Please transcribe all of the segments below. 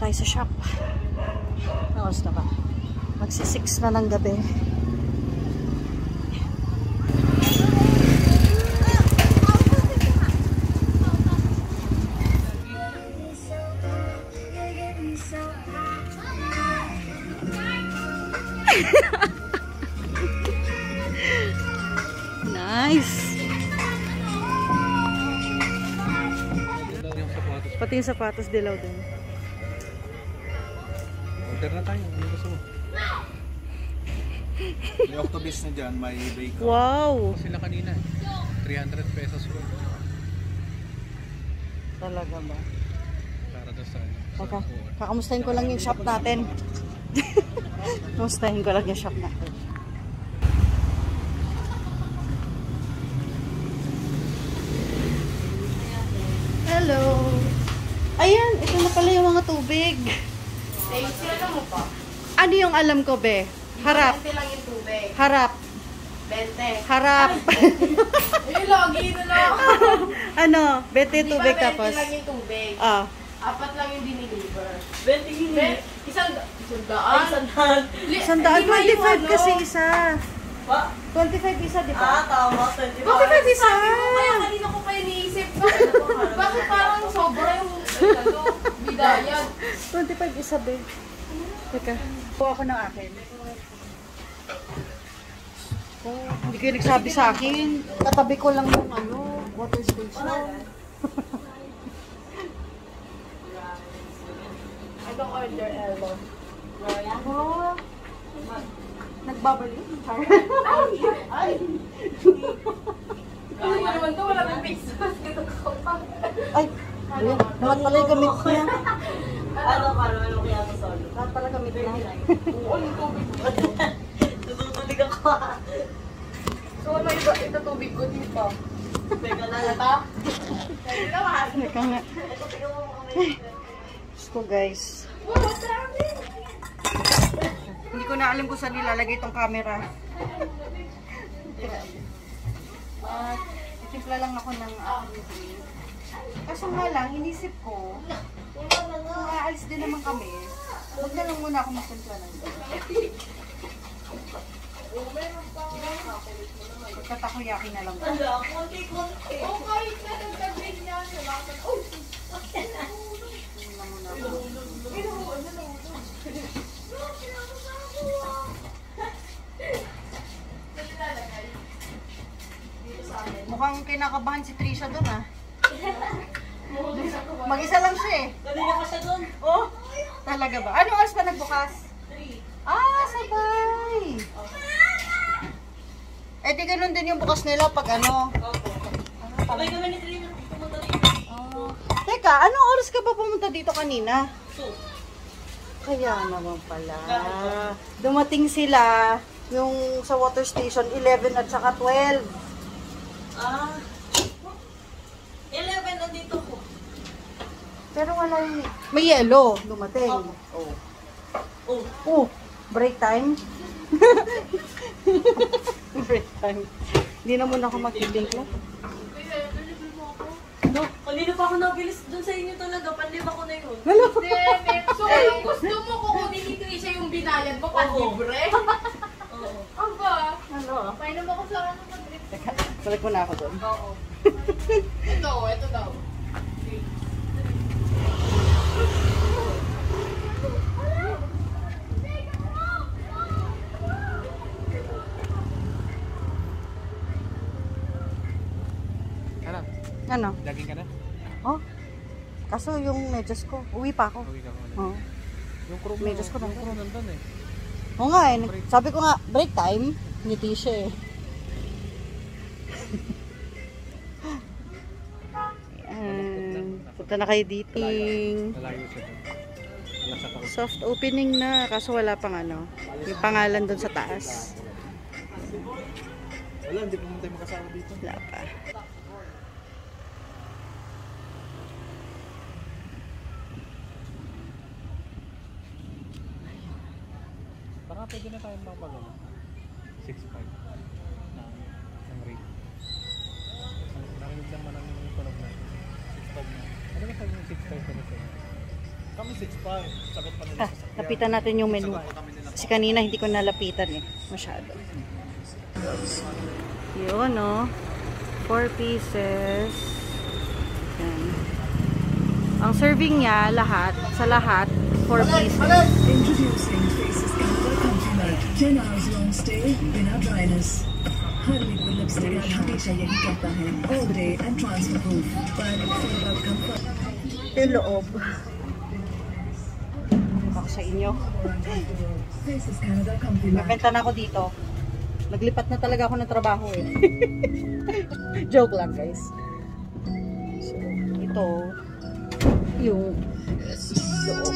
tayo sa shop. Oras na ba? Magsi-6 na ng gabi. Nice. Pati yung sapatos dilaw din. Order na tayo. Ano gusto mo? May octobis na dyan. May bacon. Wow. Sila kanina. 300 pesos po. Talaga ba? Para doon sa... Teka, kakamustahin ko lang yung shop natin. Kakamustahin ko lang yung shop natin. Hello! Ayan, ito na pala yung mga tubig. Sila mo pa. Ano yung alam ko, be? Harap. 20 lang yung tubig. Harap. 20. Harap. Eh, lagi na lang. Ano? 20 tubig Di ba 20 tapos? lang yung tubig? Ah. 4 lang yung diniliver. 20 hindi. Isang Ay, sandaan. 25 kasi isa. Pa? 25 isa, di ba? Tama. 25. 25 isa! Kaya kanina ko pa iniisip. Bakit parang sobra yung bidayad? 25 isa, be. Teka, po ako ng akin. Oh, hindi kayo nagsabi sa akin. Katabi ko lang yung water station. I don't order elbow. Oh, nagbabalik. Ay! Ano mo naman to? Wala nang pesos. Ay, lahat pala yung gamit niya. Ano kaya ito solo? Lahat pala gamit niya. Oo, yung tubig ko. Tututulig ako. So, ano ito tubig ko dito? Teka lang. Ito? Kaya naman. Teka nga. Ito, tingnan mo kami. Gusto guys. Wow, dami! Hindi ko na alam kung saan nilalagay itong camera. Itimpla lang ako ng kaso nga lang, inisip ko, kung aalis din naman kami, huwag na lang muna ako magtimpla ng pagkatakoyaki na lang. Wala, konti-konti. Oh, kahit na nagtagrin niya. Salamat. Oh! Yun lang muna ako. Mukhang kinakabahan si Trisha doon ah. Mag-isa lang siya eh. Kanina ka siya doon. Oh, talaga ba? Anong oras pa nagbukas? 3. Ah, sabay. Eh di ganun din yung bukas nila pag ano. Opo. Sabay kami ni Trina. Pumunta rin. Oh. Teka, anong oras ka ba pumunta dito kanina? 2. Kaya naman pala. Dumating sila yung sa water station 11 at saka 12. Ah. 11 nandito ko. Pero wala yung... May yellow dumating. Oh. Oh. Oh, break time. Break time. Hindi na muna ako magtitimpla. No, kanina pa ako nabilis doon sa inyo talaga. Panlima ko na yun. Hello. So, kung gusto mo kukunin ni Trisha yung binayad mo, panlibre? Oo. Aba, Ano? painom ako sa ano mag-drip. Teka, balik mo na ako doon. Oo. Ito daw. Ano? Laging ka na? Oh. Kaso yung medyas ko, uwi pa ako. Uwi ka muna. Oh. Yung crew mo. Medyas ko Yung nandun. crew nandun eh. Oo nga eh. Sabi ko nga, break time. Ngiti siya eh. Punta na kayo dito. Malayo siya doon. Alas sa takot. Soft opening na. Kaso wala pang ano. Yung pangalan doon sa taas. Wala, hindi pa tayo makasama dito. Wala pa. Baka pwede na tayo makapagano. 6.5 ng rate. Narinig lang man ang tunog na. 6.5 na. Ano ba sabi yung 6.5 ka na sa'yo? Kami 6.5. Sagot pa nila. Lapitan natin yung menu. Kasi kanina hindi ko nalapitan eh. Masyado. Yun, no? 4 pieces. Yan. Ang serving niya, sa lahat, 4 pieces. Introducing Faces Canada Country Mart. 10 hours long stay, बिना dryness. हर liquid lipstick हमेशा यही कहता है all day and transfer proof. But for about comfort. Yung loob. Ako sa inyo. Faces Canada Country Mart. Nabenta na ako dito. Naglipat na talaga ako ng trabaho eh. Joke lang guys. So, ito yung loob.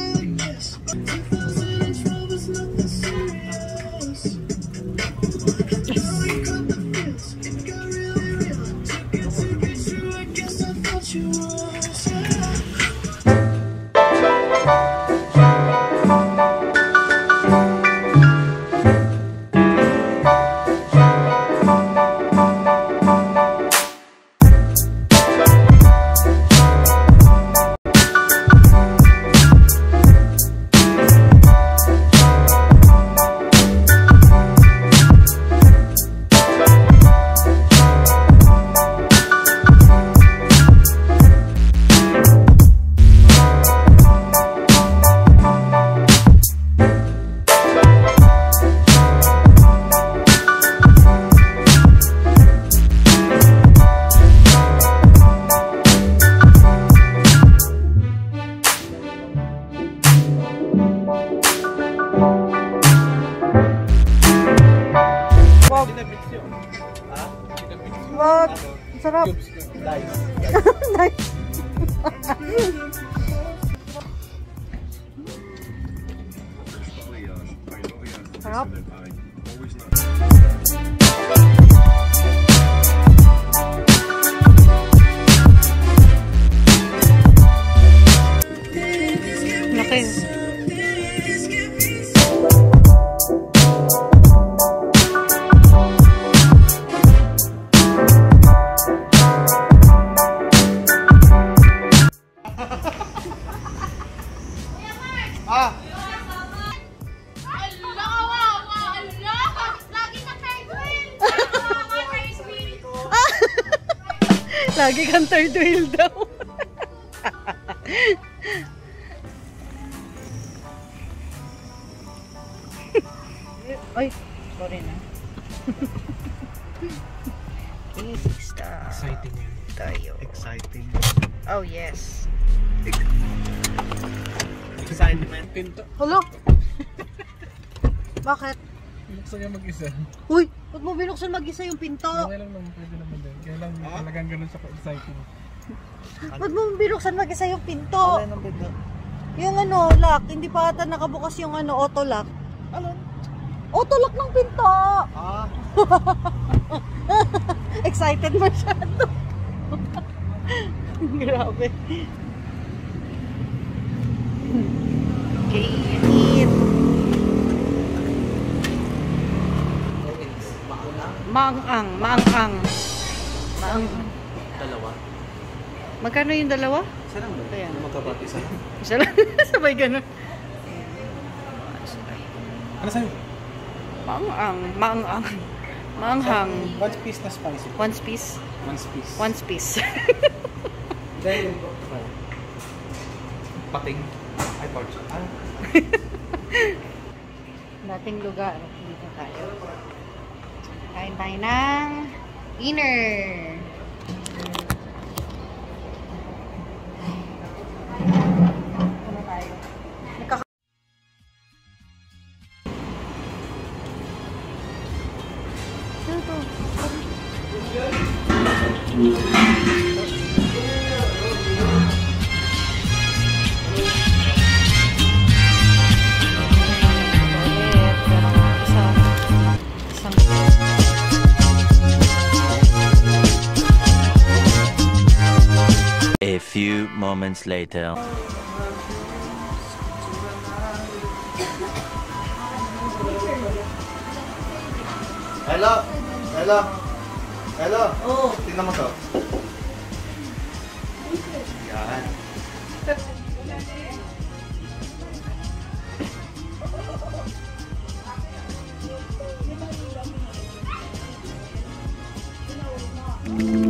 Wag! Sarap! Nice! Sarap! Laki! Lagi kang third wheel daw. Ay, sorry na. Okay, 6 star. Exciting yan. Tayo. Exciting. Oh, yes. Excitement. Pinto. Hello? Bakit? Binuksan niya mag-isa. Uy, ba't mo binuksan mag-isa yung pinto? Okay lang naman, pwede naman din. Kaya lang talagang ganun siya ka-exciting. Ba't mo binuksan mag-isa yung pinto? Alay ng pinto. Yung lock, hindi pa ata nakabukas yung auto lock. Alon? Auto lock ng pinto! Ah. Excited masyado. Grabe. Okay, eat. Maang-ang, maang-ang. Maang-ang. Dalawa. Magkano yung dalawa? Isa lang ba? Ayan. Magkabat isa. Isa lang. Sabay ganun. Ano sa'yo? Maang-ang, maang-ang. Maanghang. One piece na spicy. One piece. One piece. One piece. Dahil pating. Ay, parts. Ah. Dating lugar. Dito tayo. Kain tayo ng dinner. Ano tayo? Ano to? A few moments later. Hello! Hello! Hello! Oh. Tingnan mo to. Yan. Bye.